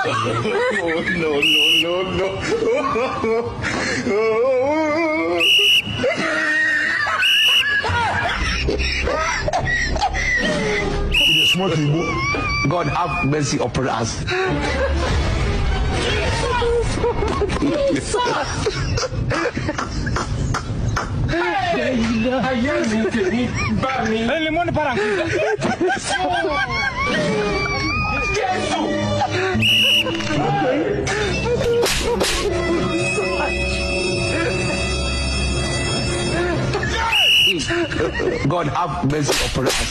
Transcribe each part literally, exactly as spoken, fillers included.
no, no, no, no. God have mercy upon us. God have mercy upon us.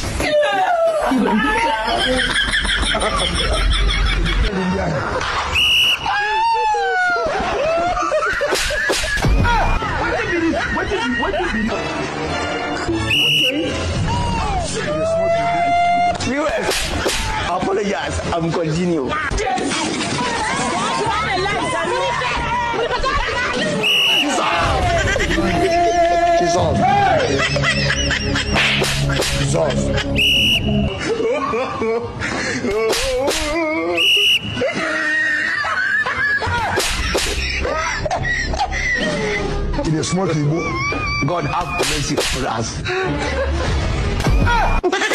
What did you what did you Viewers, apologize, I'm continue. She's off. She's off. In a small table, God have mercy upon us.